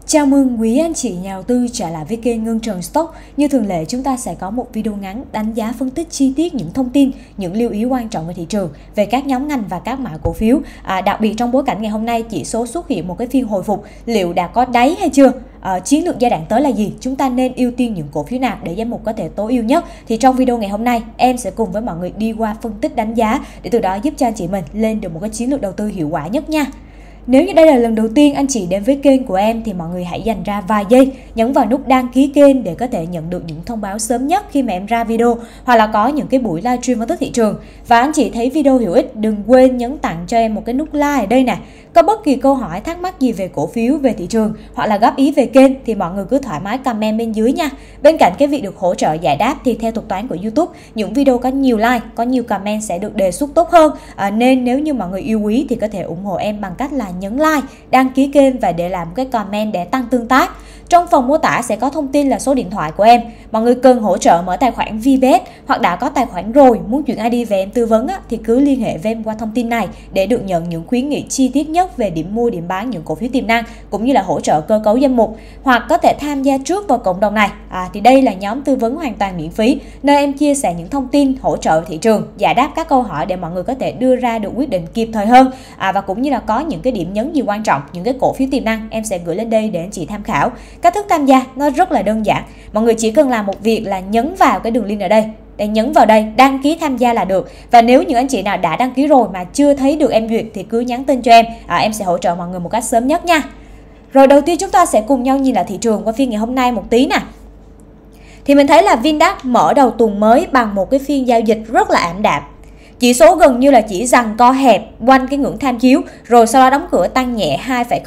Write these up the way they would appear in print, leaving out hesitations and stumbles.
Chào mừng quý anh chị nhà đầu tư trở lại với kênh Ngân Trần Stock. Như thường lệ, chúng ta sẽ có một video ngắn đánh giá phân tích chi tiết những thông tin, những lưu ý quan trọng về thị trường, về các nhóm ngành và các mã cổ phiếu. Đặc biệt trong bối cảnh ngày hôm nay chỉ số xuất hiện một cái phiên hồi phục, liệu đã có đáy hay chưa? Chiến lược giai đoạn tới là gì? Chúng ta nên ưu tiên những cổ phiếu nào để giám mục có thể tối ưu nhất? Thì trong video ngày hôm nay, em sẽ cùng với mọi người đi qua phân tích đánh giá để từ đó giúp cho anh chị mình lên được một cái chiến lược đầu tư hiệu quả nhất nha. Nếu như đây là lần đầu tiên anh chị đến với kênh của em thì mọi người hãy dành ra vài giây nhấn vào nút đăng ký kênh để có thể nhận được những thông báo sớm nhất khi mà em ra video, hoặc là có những cái buổi livestream phân tích thị trường. Và anh chị thấy video hữu ích, đừng quên nhấn tặng cho em một cái nút like ở đây nè. Có bất kỳ câu hỏi thắc mắc gì về cổ phiếu, về thị trường hoặc là góp ý về kênh thì mọi người cứ thoải mái comment bên dưới nha. Bên cạnh cái việc được hỗ trợ giải đáp thì theo thuật toán của YouTube, những video có nhiều like, có nhiều comment sẽ được đề xuất tốt hơn. Nên nếu như mọi người yêu quý thì có thể ủng hộ em bằng cách là nhấn like, đăng ký kênh và để lại một cái comment để tăng tương tác. Trong phần mô tả sẽ có thông tin là số điện thoại của em. Mọi người cần hỗ trợ mở tài khoản VPS hoặc đã có tài khoản rồi muốn chuyển ID về em tư vấn thì cứ liên hệ với em qua thông tin này để được nhận những khuyến nghị chi tiết nhất về điểm mua, điểm bán những cổ phiếu tiềm năng, cũng như là hỗ trợ cơ cấu danh mục, hoặc có thể tham gia trước vào cộng đồng này. Thì đây là nhóm tư vấn hoàn toàn miễn phí, nơi em chia sẻ những thông tin hỗ trợ thị trường, giải đáp các câu hỏi để mọi người có thể đưa ra được quyết định kịp thời hơn. Và cũng như là có những cái điểm nhấn gì quan trọng, những cái cổ phiếu tiềm năng em sẽ gửi lên đây để anh chị tham khảo. Cách thức tham gia nó rất là đơn giản, mọi người chỉ cần làm một việc là nhấn vào cái đường link ở đây, để nhấn vào đây đăng ký tham gia là được. Và nếu những anh chị nào đã đăng ký rồi mà chưa thấy được em duyệt thì cứ nhắn tin cho em sẽ hỗ trợ mọi người một cách sớm nhất nha. Rồi đầu tiên chúng ta sẽ cùng nhau nhìn lại thị trường qua phiên ngày hôm nay một tí nè. Thì mình thấy là VinDAX mở đầu tuần mới bằng một cái phiên giao dịch rất là ảm đạm. Chỉ số gần như là chỉ giằng co hẹp quanh cái ngưỡng tham chiếu, rồi sau đó đóng cửa tăng nhẹ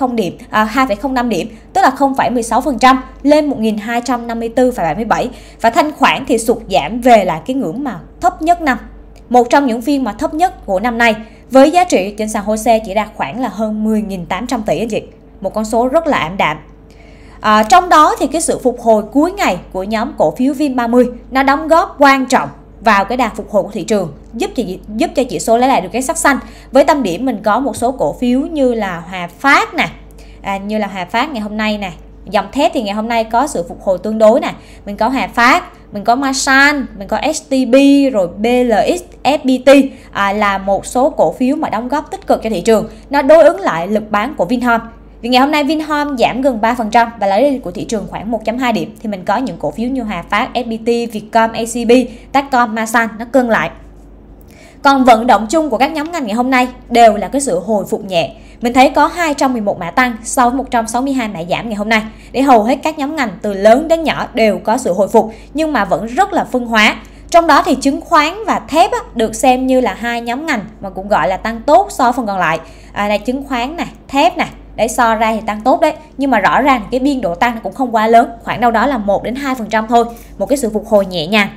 2,05 điểm, tức là 0,16% lên 1254,77, và thanh khoản thì sụt giảm về lại cái ngưỡng mà thấp nhất năm. Một trong những phiên mà thấp nhất của năm nay, với giá trị trên sàn HOSE chỉ đạt khoảng là hơn 10.800 tỷ anh chị. Một con số rất là ảm đạm. Trong đó thì cái sự phục hồi cuối ngày của nhóm cổ phiếu VN30 nó đóng góp quan trọng vào cái đà phục hồi của thị trường, giúp cho chỉ số lấy lại được cái sắc xanh. Với tâm điểm mình có một số cổ phiếu như là Hòa Phát nè, như là Hòa Phát ngày hôm nay nè, dòng thép thì ngày hôm nay có sự phục hồi tương đối nè. Mình có Hòa Phát, mình có Masan, mình có STB, rồi BLX, FPT là một số cổ phiếu mà đóng góp tích cực cho thị trường. Nó đối ứng lại lực bán của Vinhome. Vì ngày hôm nay Vinhome giảm gần 3% và lấy đi của thị trường khoảng 1,2 điểm, thì mình có những cổ phiếu như Hòa Phát, FPT, Vietcom, ACB, Techcom, Masan nó cân lại. Còn vận động chung của các nhóm ngành ngày hôm nay đều là cái sự hồi phục nhẹ. Mình thấy có 211 mã tăng sau 162 mã giảm ngày hôm nay. Để hầu hết các nhóm ngành từ lớn đến nhỏ đều có sự hồi phục, nhưng mà vẫn rất là phân hóa. Trong đó thì chứng khoán và thép được xem như là hai nhóm ngành mà cũng gọi là tăng tốt so với phần còn lại. Này chứng khoán này, thép này, để so ra thì tăng tốt đấy, nhưng mà rõ ràng cái biên độ tăng cũng không quá lớn, khoảng đâu đó là 1 đến 2% thôi, một cái sự phục hồi nhẹ nhàng.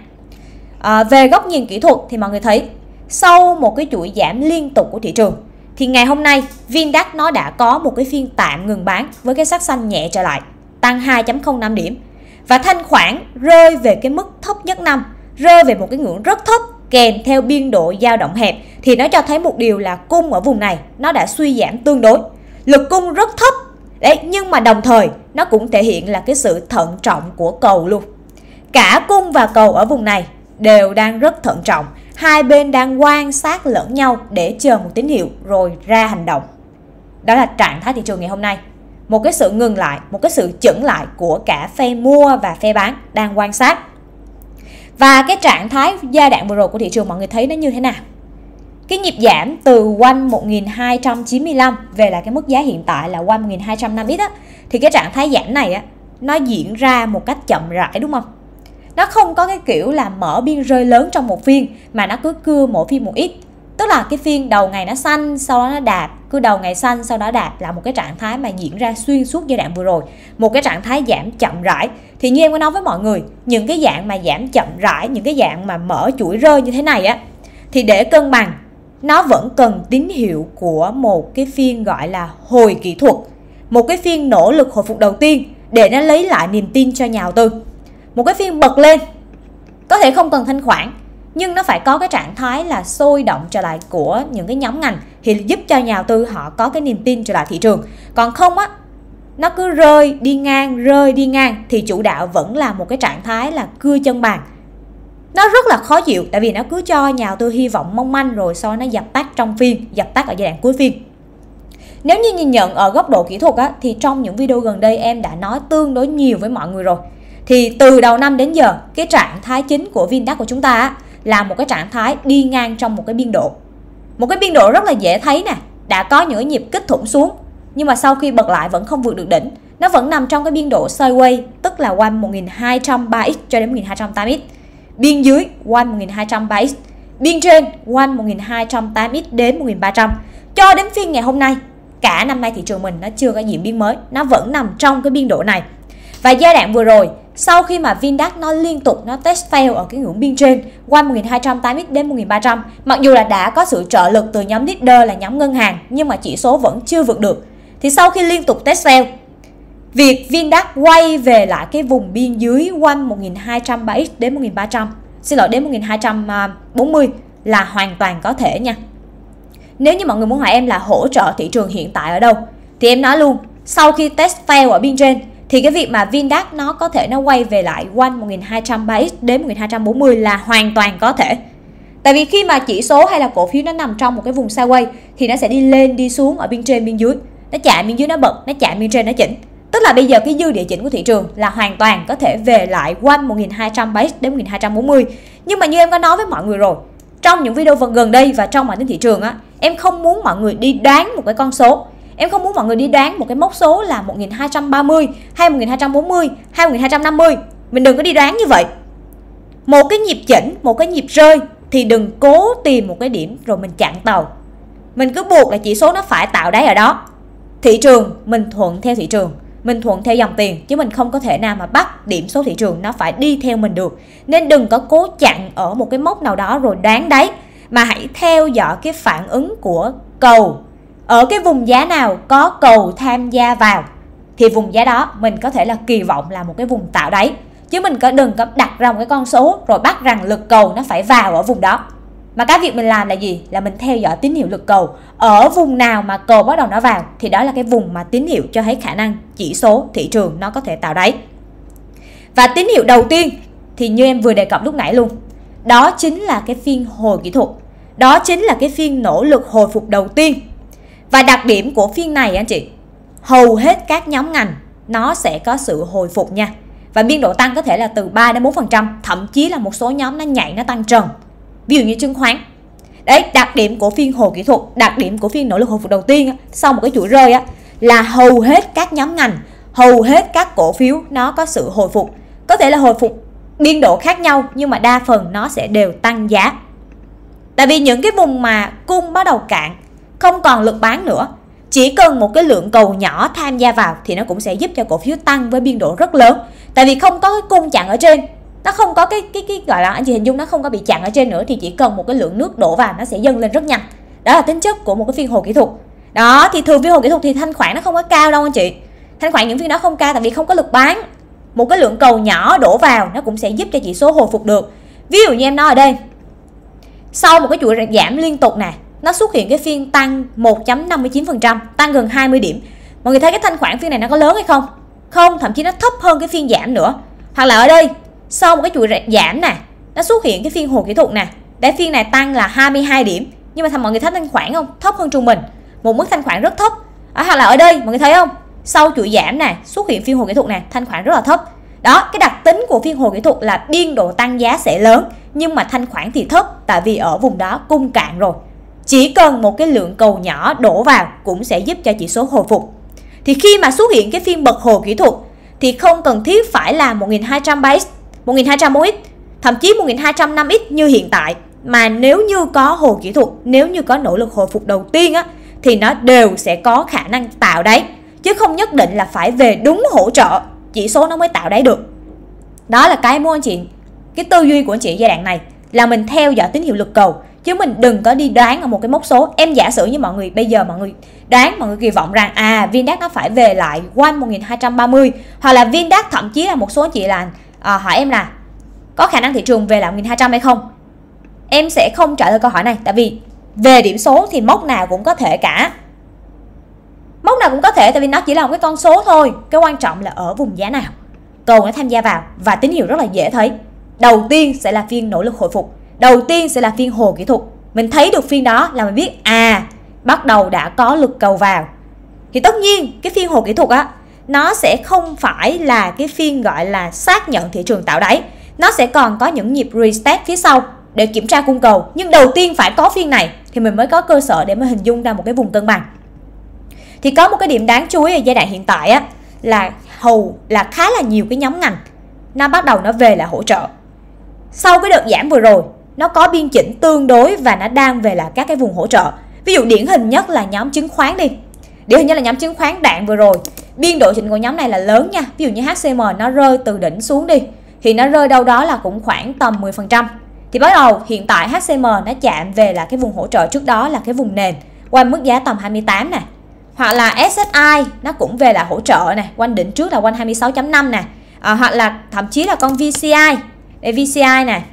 Về góc nhìn kỹ thuật thì mọi người thấy sau một cái chuỗi giảm liên tục của thị trường thì ngày hôm nay VinDAX nó đã có một cái phiên tạm ngừng bán với cái sắc xanh nhẹ trở lại, tăng 2,05 điểm, và thanh khoản rơi về cái mức thấp nhất năm, rơi về một cái ngưỡng rất thấp kèm theo biên độ dao động hẹp, thì nó cho thấy một điều là cung ở vùng này nó đã suy giảm tương đối. Lực cung rất thấp đấy, nhưng mà đồng thời nó cũng thể hiện là cái sự thận trọng của cầu luôn. Cả cung và cầu ở vùng này đều đang rất thận trọng, hai bên đang quan sát lẫn nhau để chờ một tín hiệu rồi ra hành động. Đó là trạng thái thị trường ngày hôm nay, một cái sự ngừng lại, một cái sự chững lại của cả phe mua và phe bán đang quan sát. Và cái trạng thái giai đoạn vừa rồi của thị trường mọi người thấy nó như thế nào? Cái nhịp giảm từ quanh 1295 về lại cái mức giá hiện tại là quanh 1205x thì cái trạng thái giảm này nó diễn ra một cách chậm rãi, đúng không? Nó không có cái kiểu là mở biên rơi lớn trong một phiên, mà nó cứ cưa mỗi phiên một ít. Tức là cái phiên đầu ngày nó xanh, sau đó nó đạp, cứ đầu ngày xanh sau đó đạp, là một cái trạng thái mà diễn ra xuyên suốt giai đoạn vừa rồi, một cái trạng thái giảm chậm rãi. Thì như em có nói với mọi người, những cái dạng mà giảm chậm rãi, những cái dạng mà mở chuỗi rơi như thế này thì để cân bằng nó vẫn cần tín hiệu của một cái phiên gọi là hồi kỹ thuật, một cái phiên nỗ lực hồi phục đầu tiên để nó lấy lại niềm tin cho nhà đầu tư. Một cái phiên bật lên, có thể không cần thanh khoản, nhưng nó phải có cái trạng thái là sôi động trở lại của những cái nhóm ngành thì giúp cho nhà đầu tư họ có cái niềm tin trở lại thị trường. Còn không nó cứ rơi đi ngang thì chủ đạo vẫn là một cái trạng thái là cưa chân bàn. Nó rất là khó chịu, tại vì nó cứ cho nhà đầu tư hy vọng mong manh rồi sau nó dập tắt trong phiên, dập tắt ở giai đoạn cuối phiên. Nếu như nhìn nhận ở góc độ kỹ thuật á, thì trong những video gần đây em đã nói tương đối nhiều với mọi người rồi. Thì từ đầu năm đến giờ, cái trạng thái chính của VN-Index của chúng ta á, là một cái trạng thái đi ngang trong một cái biên độ. Một cái biên độ rất là dễ thấy nè, đã có những nhịp kích thủng xuống, nhưng mà sau khi bật lại vẫn không vượt được đỉnh. Nó vẫn nằm trong cái biên độ sideways, tức là quanh 1203x cho đến 1208x. Biên dưới quanh 1203x, biên trên quanh 1208x đến 1300. Cho đến phiên ngày hôm nay, cả năm nay thị trường mình nó chưa có diễn biến mới, nó vẫn nằm trong cái biên độ này. Và giai đoạn vừa rồi, sau khi mà VN-Index nó liên tục nó test fail ở cái ngưỡng biên trên quanh 1208x đến 1300, mặc dù là đã có sự trợ lực từ nhóm leader là nhóm ngân hàng, nhưng mà chỉ số vẫn chưa vượt được. Thì sau khi liên tục test fail, việc VN-Index quay về lại cái vùng biên dưới quanh 1203x đến 1300, xin lỗi, đến 1240 là hoàn toàn có thể nha. Nếu như mọi người muốn hỏi em là hỗ trợ thị trường hiện tại ở đâu, thì em nói luôn, sau khi test fail ở biên trên thì cái việc mà VN-Index nó có thể nó quay về lại quanh 1203x đến 1240 là hoàn toàn có thể. Tại vì khi mà chỉ số hay là cổ phiếu nó nằm trong một cái vùng sideways thì nó sẽ đi lên đi xuống ở biên trên biên dưới. Nó chạm biên dưới nó bật, nó chạm biên trên nó chỉnh. Tức là bây giờ cái dư địa chỉnh của thị trường là hoàn toàn có thể về lại quanh 1203x đến 1240. Nhưng mà như em có nói với mọi người rồi, trong những video gần đây và trong bản tin thị trường á, em không muốn mọi người đi đoán một cái con số. Em không muốn mọi người đi đoán một cái mốc số là 1230 hay 1240 hay 1250. Mình đừng có đi đoán như vậy. Một cái nhịp chỉnh, một cái nhịp rơi thì đừng cố tìm một cái điểm rồi mình chặn tàu. Mình cứ buộc là chỉ số nó phải tạo đáy ở đó. Thị trường, mình thuận theo thị trường, mình thuận theo dòng tiền, chứ mình không có thể nào mà bắt điểm số thị trường nó phải đi theo mình được. Nên đừng có cố chặn ở một cái mốc nào đó rồi đoán đáy, mà hãy theo dõi cái phản ứng của cầu. Ở cái vùng giá nào có cầu tham gia vào thì vùng giá đó mình có thể là kỳ vọng là một cái vùng tạo đáy. Chứ mình đừng có đặt ra một cái con số rồi bắt rằng lực cầu nó phải vào ở vùng đó. Mà cái việc mình làm là gì? Là mình theo dõi tín hiệu lực cầu. Ở vùng nào mà cầu bắt đầu nó vào thì đó là cái vùng mà tín hiệu cho thấy khả năng chỉ số thị trường nó có thể tạo đáy. Và tín hiệu đầu tiên thì như em vừa đề cập lúc nãy luôn, đó chính là cái phiên hồi kỹ thuật. Đó chính là cái phiên nỗ lực hồi phục đầu tiên. Và đặc điểm của phiên này anh chị, hầu hết các nhóm ngành nó sẽ có sự hồi phục nha. Và biên độ tăng có thể là từ 3 đến 4%, thậm chí là một số nhóm nó nhảy, nó tăng trần. Ví dụ như chứng khoán. Đấy, đặc điểm của phiên hồi kỹ thuật, đặc điểm của phiên nỗ lực hồi phục đầu tiên sau một cái chuỗi rơi là hầu hết các nhóm ngành, hầu hết các cổ phiếu nó có sự hồi phục. Có thể là hồi phục biên độ khác nhau, nhưng mà đa phần nó sẽ đều tăng giá. Tại vì những cái vùng mà cung bắt đầu cạn, không còn lực bán nữa, chỉ cần một cái lượng cầu nhỏ tham gia vào thì nó cũng sẽ giúp cho cổ phiếu tăng với biên độ rất lớn. Tại vì không có cái cung chặn ở trên, nó không có cái gọi là, anh chị hình dung, nó không có bị chặn ở trên nữa, thì chỉ cần một cái lượng nước đổ vào nó sẽ dâng lên rất nhanh. Đó là tính chất của một cái phiên hồi kỹ thuật. Đó, thì thường phiên hồi kỹ thuật thì thanh khoản nó không có cao đâu anh chị. Thanh khoản những phiên đó không cao tại vì không có lực bán. Một cái lượng cầu nhỏ đổ vào nó cũng sẽ giúp cho chỉ số hồi phục được. Ví dụ như em nói ở đây, sau một cái chuỗi giảm liên tục nè, nó xuất hiện cái phiên tăng 1.59%, tăng gần 20 điểm. Mọi người thấy cái thanh khoản phiên này nó có lớn hay không? Không, thậm chí nó thấp hơn cái phiên giảm nữa. Hoặc là ở đây, sau một cái chuỗi giảm nè, nó xuất hiện cái phiên hồi kỹ thuật nè. Để phiên này tăng là 22 điểm, nhưng mà mọi người thấy thanh khoản không? Thấp hơn trung bình, một mức thanh khoản rất thấp. Hoặc là ở đây, mọi người thấy không? Sau chuỗi giảm nè, xuất hiện phiên hồi kỹ thuật nè, thanh khoản rất là thấp. Đó, cái đặc tính của phiên hồi kỹ thuật là biên độ tăng giá sẽ lớn, nhưng mà thanh khoản thì thấp, tại vì ở vùng đó cung cạn rồi. Chỉ cần một cái lượng cầu nhỏ đổ vào cũng sẽ giúp cho chỉ số hồi phục. Thì khi mà xuất hiện cái phiên bật hồi kỹ thuật thì không cần thiết phải là 1203x, 1204x, thậm chí 1205x như hiện tại. Mà nếu như có hồi kỹ thuật, nếu như có nỗ lực hồi phục đầu tiên thì nó đều sẽ có khả năng tạo đáy. Chứ không nhất định là phải về đúng hỗ trợ chỉ số nó mới tạo đáy được. Đó là cái muốn anh chị, cái tư duy của anh chị giai đoạn này là mình theo dõi tín hiệu lực cầu, chứ mình đừng có đi đoán ở một cái mốc số. Em giả sử như mọi người bây giờ mọi người đoán, mọi người kỳ vọng rằng VN-Index nó phải về lại quanh 1230, hoặc là VN-Index, thậm chí là một số anh chị là hỏi em là có khả năng thị trường về lại 1200 hay không. Em sẽ không trả lời câu hỏi này, tại vì về điểm số thì mốc nào cũng có thể cả. Mốc nào cũng có thể, tại vì nó chỉ là một cái con số thôi. Cái quan trọng là ở vùng giá nào cầu nó tham gia vào, và tín hiệu rất là dễ thấy. Đầu tiên sẽ là phiên nỗ lực hồi phục, đầu tiên sẽ là phiên hồi kỹ thuật. Mình thấy được phiên đó là mình biết bắt đầu đã có lực cầu vào. Thì tất nhiên cái phiên hồi kỹ thuật á, nó sẽ không phải là cái phiên gọi là xác nhận thị trường tạo đáy. Nó sẽ còn có những nhịp retest phía sau để kiểm tra cung cầu. Nhưng đầu tiên phải có phiên này thì mình mới có cơ sở để mà hình dung ra một cái vùng cân bằng. Thì có một cái điểm đáng chú ý ở giai đoạn hiện tại á, là khá là nhiều cái nhóm ngành nó bắt đầu nó về là hỗ trợ. Sau cái đợt giảm vừa rồi, nó có biên chỉnh tương đối và nó đang về là các cái vùng hỗ trợ. Ví dụ điển hình nhất là nhóm chứng khoán đi. Điển hình nhất là nhóm chứng khoán đạn vừa rồi. Biên độ chỉnh của nhóm này là lớn nha. Ví dụ như HCM nó rơi từ đỉnh xuống đi, thì nó rơi đâu đó là cũng khoảng tầm 10%. Thì bắt đầu hiện tại HCM nó chạm về là cái vùng hỗ trợ trước đó là cái vùng nền, quanh mức giá tầm 28 nè. Hoặc là SSI nó cũng về là hỗ trợ nè, quanh đỉnh trước là quanh 26.5 nè. Hoặc là thậm chí là con VCI. Đây VCI nè,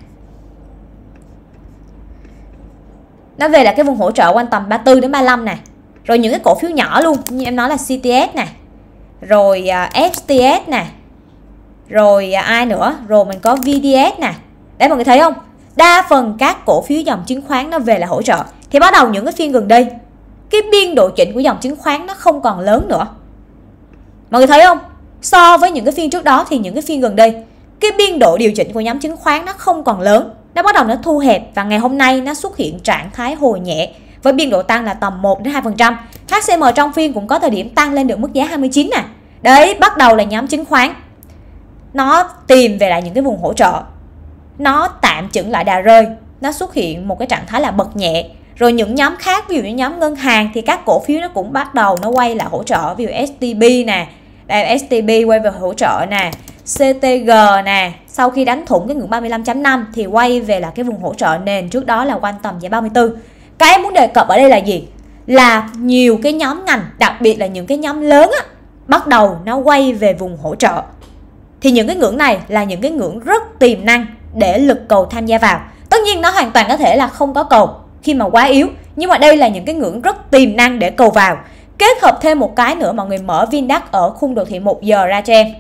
nó về là cái vùng hỗ trợ quanh tầm 34 đến 35 nè. Rồi những cái cổ phiếu nhỏ luôn, như em nói là CTS nè, rồi FTS nè, rồi ai nữa, rồi mình có VDS nè. Đấy mọi người thấy không? Đa phần các cổ phiếu dòng chứng khoán nó về là hỗ trợ. Thì bắt đầu những cái phiên gần đây, cái biên độ chỉnh của dòng chứng khoán nó không còn lớn nữa. Mọi người thấy không? So với những cái phiên trước đó thì những cái phiên gần đây, cái biên độ điều chỉnh của nhóm chứng khoán nó không còn lớn. Nó bắt đầu nó thu hẹp và ngày hôm nay nó xuất hiện trạng thái hồi nhẹ với biên độ tăng là tầm 1 đến 2%. HCM trong phiên cũng có thời điểm tăng lên được mức giá 29 nè. Đấy, bắt đầu là nhóm chứng khoán nó tìm về lại những cái vùng hỗ trợ. Nó tạm chững lại đà rơi, nó xuất hiện một cái trạng thái là bật nhẹ. Rồi những nhóm khác, ví dụ như nhóm ngân hàng thì các cổ phiếu nó cũng bắt đầu nó quay lại hỗ trợ. Ví dụ STB nè, đây STB quay về hỗ trợ nè, CTG nè, sau khi đánh thủng cái ngưỡng 35.5 thì quay về là cái vùng hỗ trợ nền trước đó là quanh tầm giá 34. Cái em muốn đề cập ở đây là gì? Là nhiều cái nhóm ngành, đặc biệt là những cái nhóm lớn á, bắt đầu nó quay về vùng hỗ trợ. Thì những cái ngưỡng này là những cái ngưỡng rất tiềm năng để lực cầu tham gia vào. Tất nhiên nó hoàn toàn có thể là không có cầu khi mà quá yếu, nhưng mà đây là những cái ngưỡng rất tiềm năng để cầu vào. Kết hợp thêm một cái nữa, mọi người mở VinDAX ở khung đồ thị 1 giờ ra cho em.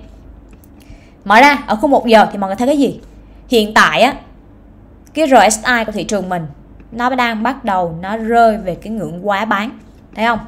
Mở ra ở khung 1 giờ thì mọi người thấy cái gì? Hiện tại á, cái RSI của thị trường mình nó đang bắt đầu nó rơi về cái ngưỡng quá bán. Thấy không?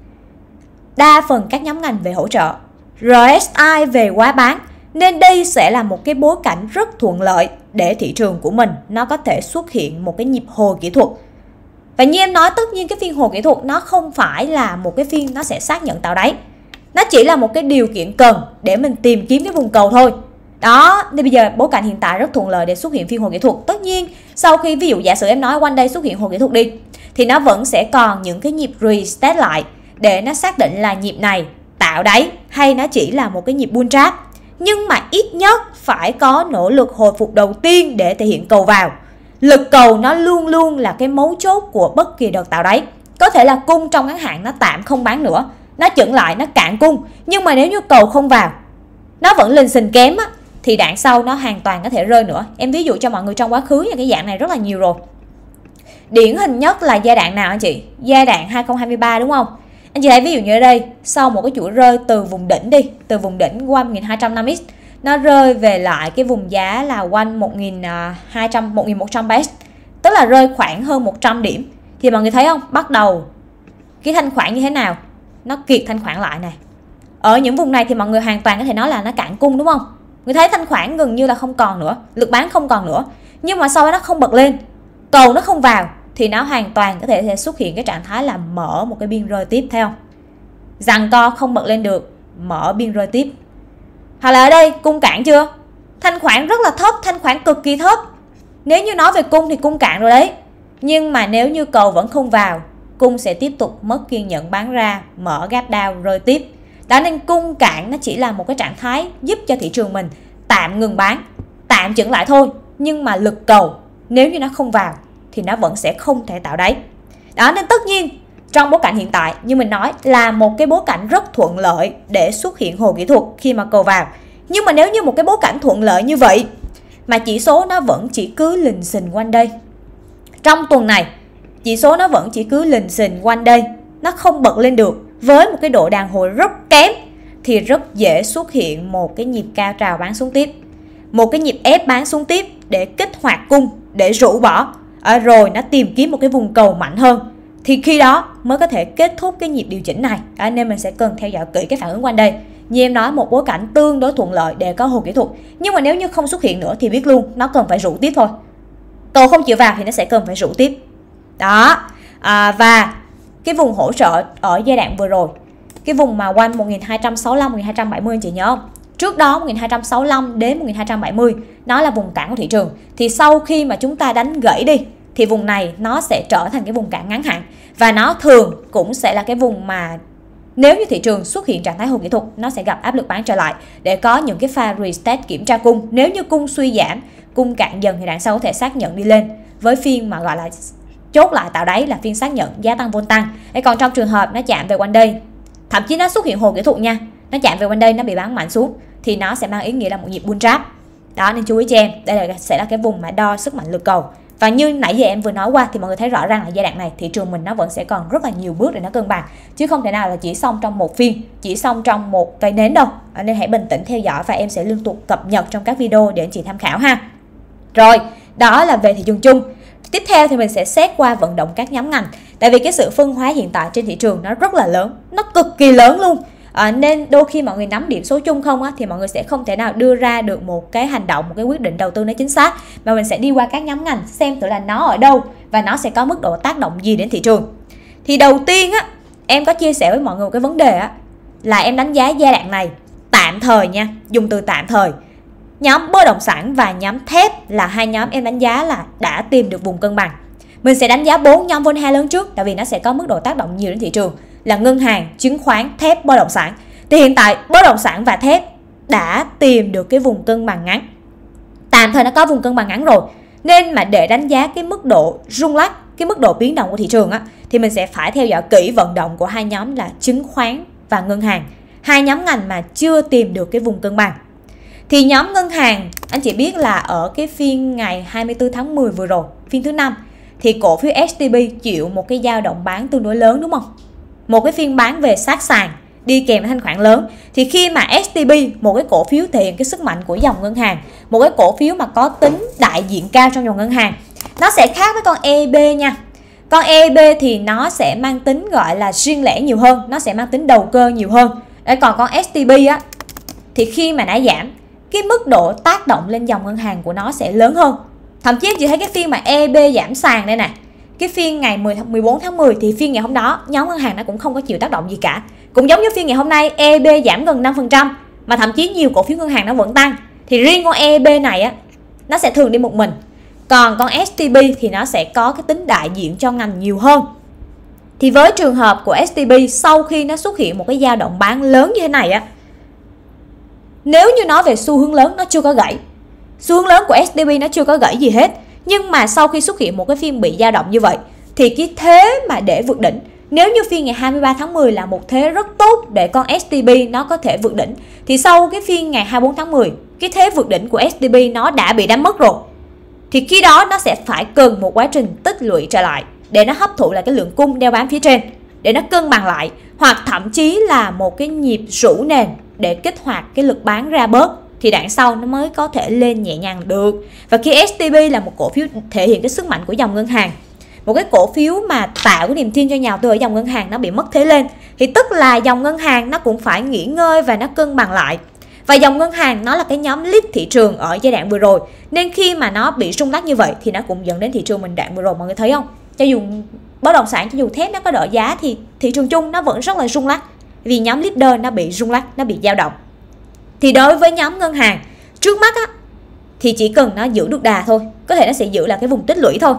Đa phần các nhóm ngành về hỗ trợ, RSI về quá bán, nên đây sẽ là một cái bối cảnh rất thuận lợi để thị trường của mình nó có thể xuất hiện một cái nhịp hồi kỹ thuật. Và như em nói, tất nhiên cái phiên hồi kỹ thuật nó không phải là một cái phiên nó sẽ xác nhận tạo đáy. Nó chỉ là một cái điều kiện cần để mình tìm kiếm cái vùng cầu thôi. Đó, nên bây giờ bối cảnh hiện tại rất thuận lợi để xuất hiện phiên hồi kỹ thuật. Tất nhiên, sau khi ví dụ giả sử em nói quanh đây xuất hiện hồi kỹ thuật đi, thì nó vẫn sẽ còn những cái nhịp retest lại để nó xác định là nhịp này tạo đáy hay nó chỉ là một cái nhịp bull trap. Nhưng mà ít nhất phải có nỗ lực hồi phục đầu tiên để thể hiện cầu vào. Lực cầu nó luôn luôn là cái mấu chốt của bất kỳ đợt tạo đáy. Có thể là cung trong ngắn hạn nó tạm không bán nữa, nó chững lại, nó cạn cung. Nhưng mà nếu như cầu không vào, nó vẫn lình xình kém á, thì đoạn sau nó hoàn toàn có thể rơi nữa. Em ví dụ cho mọi người trong quá khứ cái dạng này rất là nhiều rồi. Điển hình nhất là giai đoạn nào anh chị? Giai đoạn 2023 đúng không? Anh chị thấy ví dụ như ở đây, sau một cái chuỗi rơi từ vùng đỉnh đi, từ vùng đỉnh quanh 1200-5x, nó rơi về lại cái vùng giá là quanh 1.100 base, tức là rơi khoảng hơn 100 điểm. Thì mọi người thấy không? Bắt đầu cái thanh khoản như thế nào? Nó kiệt thanh khoản lại này. Ở những vùng này thì mọi người hoàn toàn có thể nói là nó cạn cung đúng không? Người thấy thanh khoản gần như là không còn nữa, lực bán không còn nữa. Nhưng mà sau đó nó không bật lên, cầu nó không vào, thì nó hoàn toàn có thể xuất hiện cái trạng thái là mở một cái biên rơi tiếp, thấy không? Giằng co không bật lên được, mở biên rơi tiếp. Hoặc là ở đây cung cạn chưa? Thanh khoản rất là thấp, thanh khoản cực kỳ thấp. Nếu như nói về cung thì cung cạn rồi đấy. Nhưng mà nếu như cầu vẫn không vào, cung sẽ tiếp tục mất kiên nhẫn bán ra, mở gap down rơi tiếp. Đó nên cung cạn nó chỉ là một cái trạng thái giúp cho thị trường mình tạm ngừng bán, tạm chững lại thôi. Nhưng mà lực cầu nếu như nó không vào thì nó vẫn sẽ không thể tạo đáy. Đó nên tất nhiên trong bối cảnh hiện tại như mình nói là một cái bối cảnh rất thuận lợi để xuất hiện hồi kỹ thuật khi mà cầu vào. Nhưng mà nếu như một cái bối cảnh thuận lợi như vậy mà chỉ số nó vẫn chỉ cứ lình xình quanh đây, trong tuần này chỉ số nó vẫn chỉ cứ lình xình quanh đây, nó không bật lên được, với một cái độ đàn hồi rất kém thì rất dễ xuất hiện một cái nhịp cao trào bán xuống tiếp, một cái nhịp ép bán xuống tiếp để kích hoạt cung, để rũ bỏ, rồi nó tìm kiếm một cái vùng cầu mạnh hơn, thì khi đó mới có thể kết thúc cái nhịp điều chỉnh này. Nên mình sẽ cần theo dõi kỹ cái phản ứng quanh đây. Như em nói, một bối cảnh tương đối thuận lợi để có hồi kỹ thuật, nhưng mà nếu như không xuất hiện nữa thì biết luôn nó cần phải rũ tiếp thôi. Cầu không chịu vào thì nó sẽ cần phải rũ tiếp đó. Và cái vùng hỗ trợ ở giai đoạn vừa rồi, cái vùng mà quanh 1265 1270 anh chị nhớ không? Trước đó 1265 đến 1270 nó là vùng cản của thị trường. Thì sau khi mà chúng ta đánh gãy đi thì vùng này nó sẽ trở thành cái vùng cản ngắn hạn, và nó thường cũng sẽ là cái vùng mà nếu như thị trường xuất hiện trạng thái hồi kỹ thuật, nó sẽ gặp áp lực bán trở lại để có những cái pha retest kiểm tra cung. Nếu như cung suy giảm, cung cạn dần thì đằng sau có thể xác nhận đi lên với phiên mà gọi là chốt lại tạo đáy, là phiên xác nhận giá tăng vôn tăng. Còn trong trường hợp nó chạm về quanh đây, thậm chí nó xuất hiện hồi kỹ thuật nha, nó chạm về quanh đây nó bị bán mạnh xuống, thì nó sẽ mang ý nghĩa là một nhịp bull trap đó. Nên chú ý cho em, đây sẽ là cái vùng mà đo sức mạnh lực cầu. Và như nãy giờ em vừa nói qua thì mọi người thấy rõ ràng là giai đoạn này thị trường mình nó vẫn sẽ còn rất là nhiều bước để nó cân bằng, chứ không thể nào là chỉ xong trong một phiên, chỉ xong trong một cây nến đâu. Nên hãy bình tĩnh theo dõi và em sẽ liên tục cập nhật trong các video để anh chị tham khảo ha. Rồi, đó là về thị trường chung. Tiếp theo thì mình sẽ xét qua vận động các nhóm ngành. Tại vì cái sự phân hóa hiện tại trên thị trường nó rất là lớn, nó cực kỳ lớn luôn. Nên đôi khi mọi người nắm điểm số chung không thì mọi người sẽ không thể nào đưa ra được một cái hành động, một cái quyết định đầu tư nó chính xác. Mà mình sẽ đi qua các nhóm ngành xem thử là nó ở đâu và nó sẽ có mức độ tác động gì đến thị trường. Thì đầu tiên em có chia sẻ với mọi người một cái vấn đề là em đánh giá giai đoạn này tạm thời nha, dùng từ tạm thời. Nhóm bất động sản và nhóm thép là hai nhóm em đánh giá là đã tìm được vùng cân bằng. Mình sẽ đánh giá 4 nhóm vốn hóa lớn trước, tại vì nó sẽ có mức độ tác động nhiều đến thị trường, là ngân hàng, chứng khoán, thép, bất động sản. Thì hiện tại bất động sản và thép đã tìm được cái vùng cân bằng ngắn, tạm thời nó có vùng cân bằng ngắn rồi. Nên mà để đánh giá cái mức độ rung lắc, cái mức độ biến động của thị trường thì mình sẽ phải theo dõi kỹ vận động của hai nhóm là chứng khoán và ngân hàng, hai nhóm ngành mà chưa tìm được cái vùng cân bằng. Thì nhóm ngân hàng, anh chị biết là ở cái phiên ngày 24 tháng 10 vừa rồi, phiên thứ 5, thì cổ phiếu STB chịu một cái dao động bán tương đối lớn, đúng không? Một cái phiên bán về sát sàn đi kèm với thanh khoản lớn. Thì khi mà STB, một cái cổ phiếu thể hiện cái sức mạnh của dòng ngân hàng, một cái cổ phiếu mà có tính đại diện cao trong dòng ngân hàng, nó sẽ khác với con EIB nha. Con EIB thì nó sẽ mang tính gọi là riêng lẻ nhiều hơn, nó sẽ mang tính đầu cơ nhiều hơn. Còn con STB thì khi mà nó giảm, cái mức độ tác động lên dòng ngân hàng của nó sẽ lớn hơn. Thậm chí chị thấy cái phiên mà EIB giảm sàn đây nè, cái phiên ngày 14 tháng 10 thì phiên ngày hôm đó nhóm ngân hàng nó cũng không có chịu tác động gì cả. Cũng giống như phiên ngày hôm nay EIB giảm gần 5%, mà thậm chí nhiều cổ phiếu ngân hàng nó vẫn tăng. Thì riêng con EIB này nó sẽ thường đi một mình. Còn con STB thì nó sẽ có cái tính đại diện cho ngành nhiều hơn. Thì với trường hợp của STB, sau khi nó xuất hiện một cái dao động bán lớn như thế này nếu như nói về xu hướng lớn nó chưa có gãy, xu hướng lớn của STB nó chưa có gãy gì hết, nhưng mà sau khi xuất hiện một cái phiên bị dao động như vậy thì cái thế mà để vượt đỉnh, nếu như phiên ngày 23 tháng 10 là một thế rất tốt để con STB nó có thể vượt đỉnh, thì sau cái phiên ngày 24 tháng 10, cái thế vượt đỉnh của STB nó đã bị đánh mất rồi. Thì khi đó nó sẽ phải cần một quá trình tích lũy trở lại để nó hấp thụ lại cái lượng cung đeo bám phía trên, để nó cân bằng lại, hoặc thậm chí là một cái nhịp rũ nền để kích hoạt cái lực bán ra bớt, thì đoạn sau nó mới có thể lên nhẹ nhàng được. Và khi STB là một cổ phiếu thể hiện cái sức mạnh của dòng ngân hàng, một cái cổ phiếu mà tạo cái niềm tin cho nhà đầu tư ở dòng ngân hàng nó bị mất thế lên, thì tức là dòng ngân hàng nó cũng phải nghỉ ngơi và nó cân bằng lại. Và dòng ngân hàng nó là cái nhóm lead thị trường ở giai đoạn vừa rồi, nên khi mà nó bị rung lắc như vậy thì nó cũng dẫn đến thị trường mình đoạn vừa rồi. Mọi người thấy không? Cho dù bất động sản, cho dù thép nó có đỡ giá thì thị trường chung nó vẫn rất là rung lắc, vì nhóm leader nó bị rung lắc, nó bị dao động. Thì đối với nhóm ngân hàng trước mắt thì chỉ cần nó giữ được đà thôi, có thể nó sẽ giữ là cái vùng tích lũy thôi,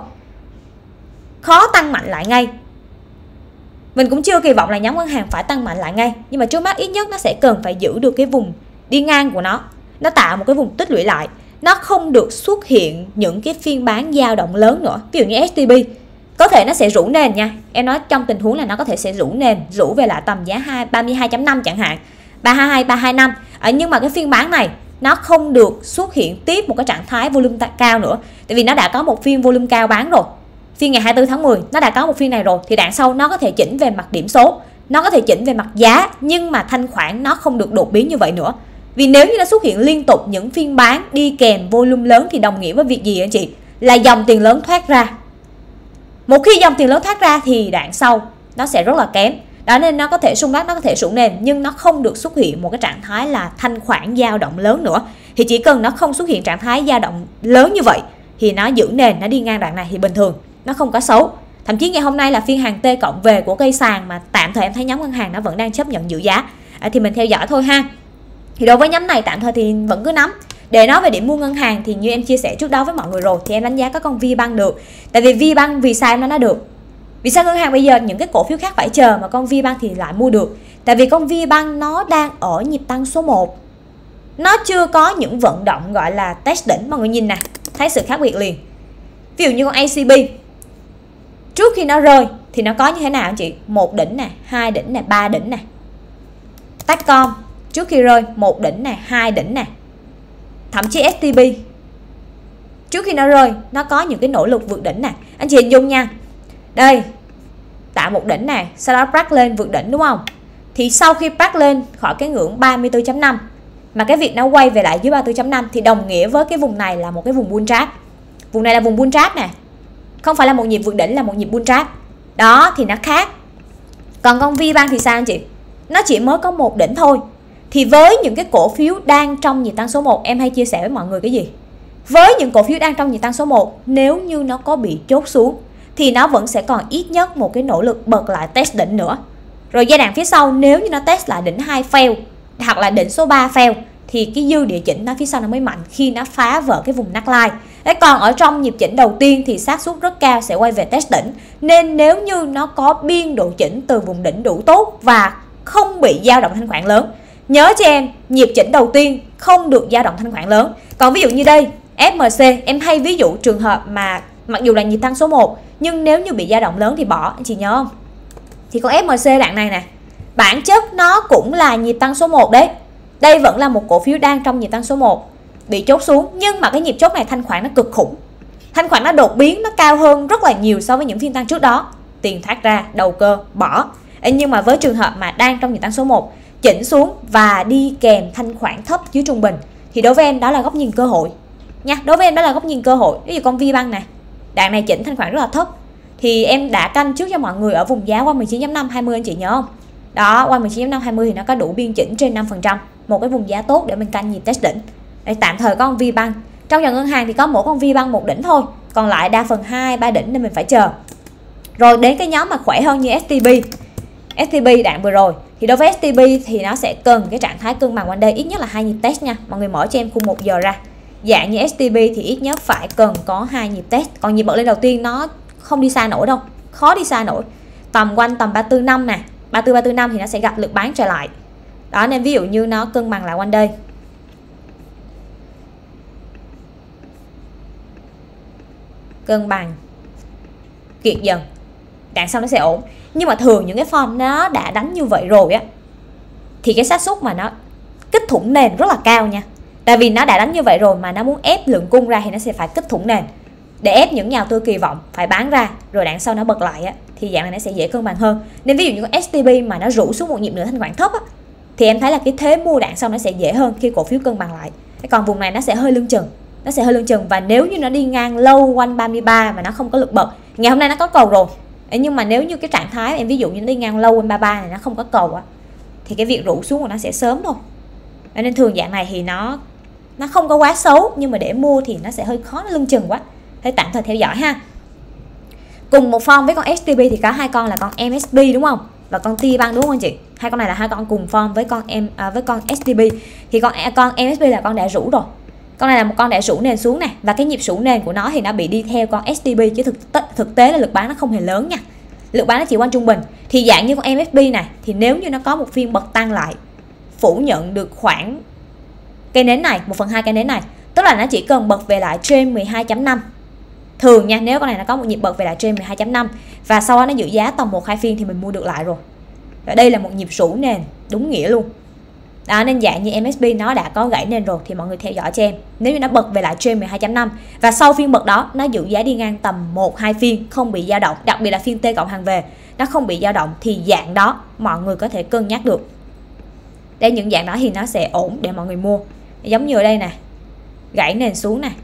khó tăng mạnh lại ngay. Mình cũng chưa kỳ vọng là nhóm ngân hàng phải tăng mạnh lại ngay, nhưng mà trước mắt ít nhất nó sẽ cần phải giữ được cái vùng đi ngang của nó tạo một cái vùng tích lũy lại, nó không được xuất hiện những cái phiên bán dao động lớn nữa. Ví dụ như STB có thể nó sẽ rũ nền nha, em nói trong tình huống là nó có thể sẽ rũ nền, rũ về lại tầm giá 32.5 chẳng hạn, 322, 325. Nhưng mà cái phiên bán này nó không được xuất hiện tiếp một cái trạng thái volume cao nữa, tại vì nó đã có một phiên volume cao bán rồi. Phiên ngày 24 tháng 10 nó đã có một phiên này rồi, thì đoạn sau nó có thể chỉnh về mặt điểm số, nó có thể chỉnh về mặt giá, nhưng mà thanh khoản nó không được đột biến như vậy nữa. Vì nếu như nó xuất hiện liên tục những phiên bán đi kèm volume lớn thì đồng nghĩa với việc gì anh chị? Là dòng tiền lớn thoát ra. Một khi dòng tiền lớn thoát ra thì đoạn sau nó sẽ rất là kém. Đó nên nó có thể xung lắc, nó có thể sụn nền, nhưng nó không được xuất hiện một cái trạng thái là thanh khoản dao động lớn nữa. Thì chỉ cần nó không xuất hiện trạng thái dao động lớn như vậy thì nó giữ nền, nó đi ngang đoạn này thì bình thường, nó không có xấu. Thậm chí ngày hôm nay là phiên hàng T cộng về của cây sàn mà tạm thời em thấy nhóm ngân hàng nó vẫn đang chấp nhận giữ giá. Thì mình theo dõi thôi ha. Thì đối với nhóm này tạm thời thì vẫn cứ nắm. Để nói về điểm mua ngân hàng thì như em chia sẻ trước đó với mọi người rồi, thì em đánh giá các con VBank được. Tại vì VBank vì sao em nói nó được? Vì sao ngân hàng bây giờ những cái cổ phiếu khác phải chờ mà con VBank thì lại mua được? Tại vì con VBank nó đang ở nhịp tăng số 1. Nó chưa có những vận động gọi là test đỉnh. Mọi người nhìn nè, thấy sự khác biệt liền. Ví dụ như con ACB, trước khi nó rơi thì nó có như thế nào anh chị? 1 đỉnh nè, 2 đỉnh nè, 3 đỉnh nè. Techcom trước khi rơi 1 đỉnh nè, 2 đỉnh nè. Thậm chí STB trước khi nó rơi nó có những cái nỗ lực vượt đỉnh nè. Anh chị hình dung nha. Đây, tạo một đỉnh này, sau đó break lên vượt đỉnh đúng không? Thì sau khi break lên khỏi cái ngưỡng 34.5 mà cái việc nó quay về lại dưới 34.5 thì đồng nghĩa với cái vùng này là một cái vùng bull trap. Vùng này là vùng bull trap nè. Không phải là một nhịp vượt đỉnh, là một nhịp bull trap. Đó thì nó khác. Còn con VBank thì sao anh chị? Nó chỉ mới có một đỉnh thôi. Thì với những cái cổ phiếu đang trong nhịp tăng số 1, em hay chia sẻ với mọi người cái gì? Với những cổ phiếu đang trong nhịp tăng số 1, nếu như nó có bị chốt xuống thì nó vẫn sẽ còn ít nhất một cái nỗ lực bật lại test đỉnh nữa. Rồi giai đoạn phía sau nếu như nó test lại đỉnh 2 fail hoặc là đỉnh số 3 fail thì cái dư địa chỉnh nó phía sau nó mới mạnh khi nó phá vỡ cái vùng neckline. Đấy, còn ở trong nhịp chỉnh đầu tiên thì xác suất rất cao sẽ quay về test đỉnh. Nên nếu như nó có biên độ chỉnh từ vùng đỉnh đủ tốt và không bị dao động thanh khoản lớn, nhớ cho em, nhịp chỉnh đầu tiên không được dao động thanh khoản lớn. Còn ví dụ như đây, FMC, em hay ví dụ trường hợp mà mặc dù là nhịp tăng số 1 nhưng nếu như bị dao động lớn thì bỏ, anh chị nhớ không? Thì con FMC đoạn này nè, bản chất nó cũng là nhịp tăng số 1 đấy. Đây vẫn là một cổ phiếu đang trong nhịp tăng số 1, bị chốt xuống, nhưng mà cái nhịp chốt này thanh khoản nó cực khủng. Thanh khoản nó đột biến, nó cao hơn rất là nhiều so với những phiên tăng trước đó. Tiền thoát ra, đầu cơ, bỏ. Nhưng mà với trường hợp mà đang trong nhịp tăng số 1, chỉnh xuống và đi kèm thanh khoản thấp dưới trung bình thì đối với em đó là góc nhìn cơ hội nha. Đối với em đó là góc nhìn cơ hội. Ví dụ con VBank này, đoạn này chỉnh thanh khoản rất là thấp thì em đã canh trước cho mọi người ở vùng giá qua 19.520, anh chị nhớ không? Đó, qua 19.520 thì nó có đủ biên chỉnh trên 5%, một cái vùng giá tốt để mình canh nhịp test đỉnh. Đây, tạm thời có con VBank. Trong dòng ngân hàng thì có mỗi con VBank một đỉnh thôi, còn lại đa phần 2-3 đỉnh nên mình phải chờ. Rồi đến cái nhóm mà khỏe hơn như STB. STB đoạn vừa rồi thì đối với STB thì nó sẽ cần cái trạng thái cân bằng quanh đây ít nhất là 2 nhịp test nha. Mọi người mở cho em khung 1 giờ ra. Dạng như STB thì ít nhất phải cần có 2 nhịp test. Còn nhịp bật lên đầu tiên nó không đi xa nổi đâu, khó đi xa nổi. Tầm quanh tầm 345 nè, 345 thì nó sẽ gặp lực bán trở lại. Đó nên ví dụ như nó cân bằng lại quanh đây. Cân bằng kiệt dần, đoạn sau nó sẽ ổn. Nhưng mà thường những cái form nó đã đánh như vậy rồi á thì cái xác suất mà nó kích thủng nền rất là cao nha. Tại vì nó đã đánh như vậy rồi mà nó muốn ép lượng cung ra thì nó sẽ phải kích thủng nền để ép những nhà đầu tư kỳ vọng phải bán ra, rồi đoạn sau nó bật lại á thì dạng này nó sẽ dễ cân bằng hơn. Nên ví dụ như con STB mà nó rủ xuống một nhịp nữa thanh khoản thấp á thì em thấy là cái thế mua đoạn sau nó sẽ dễ hơn khi cổ phiếu cân bằng lại. Còn vùng này nó sẽ hơi lưng chừng. Nó sẽ hơi lưng chừng, và nếu như nó đi ngang lâu quanh 33 mà nó không có lực bật, ngày hôm nay nó có cầu rồi, nhưng mà nếu như cái trạng thái em ví dụ như nó đi ngang lâu quanh 33 này nó không có cầu á thì cái việc rủ xuống của nó sẽ sớm thôi. Nên thường dạng này thì nó không có quá xấu, nhưng mà để mua thì nó sẽ hơi khó, nó lưng chừng quá. Thế tạm thời theo dõi ha. Cùng một form với con STB thì có hai con là con MSB đúng không? Và con TBank đúng không anh chị? Hai con này là hai con cùng form với con STB. Thì con MSB là con đã rủ rồi. Con này là một con đã rủ nền xuống nè, và cái nhịp rủ nền của nó thì nó bị đi theo con STB, chứ thực tế là lực bán nó không hề lớn nha. Lực bán nó chỉ quanh trung bình. Thì dạng như con MSB này thì nếu như nó có một phiên bật tăng lại, phủ nhận được khoảng cây nến này, 1/2 cây nến này, tức là nó chỉ cần bật về lại trên 12.5. Thường nha, nếu con này nó có một nhịp bật về lại trên 12.5 và sau đó nó giữ giá tầm 1-2 phiên thì mình mua được lại rồi. Và đây là một nhịp rủ nền đúng nghĩa luôn. đó, nên dạng như MSB nó đã có gãy nền rồi thì mọi người theo dõi cho em. Nếu như nó bật về lại trend 12.5 và sau phiên bật đó nó giữ giá đi ngang tầm 1-2 phiên không bị dao động, đặc biệt là phiên T cộng hàng về nó không bị dao động, thì dạng đó mọi người có thể cân nhắc được. Để những dạng đó thì nó sẽ ổn để mọi người mua. Giống như ở đây nè, gãy nền xuống nè,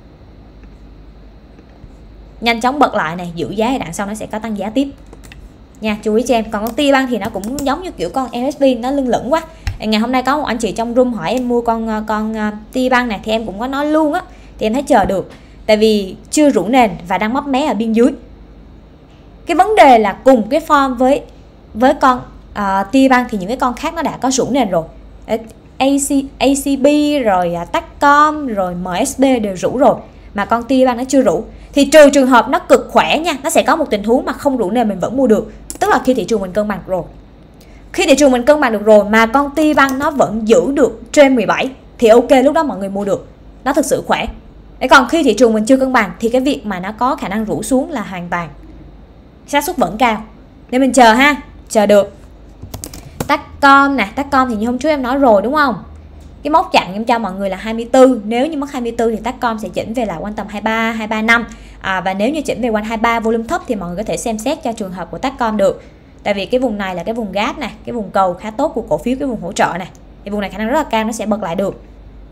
nhanh chóng bật lại này, giữ giá, thì đằng sau nó sẽ có tăng giá tiếp nha, chú ý cho em. Còn con T-Bank thì nó cũng giống như kiểu con MSB, nó lưng lửng quá. Ngày hôm nay có một anh chị trong room hỏi em mua con T-Bank này thì em cũng có nói luôn á, thì em thấy chờ được, tại vì chưa rũ nền và đang mấp mé ở biên dưới. Cái vấn đề là cùng cái form với con T-Bank thì những cái con khác nó đã có rũ nền rồi. ACB rồi Techcom rồi MSB đều rũ rồi, mà con T-Bank nó chưa rũ. Thì trừ trường hợp nó cực khỏe nha, nó sẽ có một tình huống mà không rũ nền mình vẫn mua được, tức là khi thị trường mình cân bằng rồi. Khi thị trường mình cân bằng được rồi mà con T-Bank nó vẫn giữ được trên 17 thì ok, lúc đó mọi người mua được, nó thực sự khỏe. Để còn khi thị trường mình chưa cân bằng thì cái việc mà nó có khả năng rũ xuống là hoàn toàn xác suất vẫn cao, nên mình chờ ha, chờ được. Techcom nè, Techcom thì như hôm trước em nói rồi đúng không? Cái mốc chặn em cho mọi người là 24, nếu như mất 24 thì Techcom sẽ chỉnh về lại quanh tầm 23, 235. Và nếu như chỉnh về quanh 23 volume thấp thì mọi người có thể xem xét cho trường hợp của Techcom được. Tại vì cái vùng này là cái vùng gap này, cái vùng cầu khá tốt của cổ phiếu, cái vùng hỗ trợ này. Thì vùng này khả năng rất là cao nó sẽ bật lại được.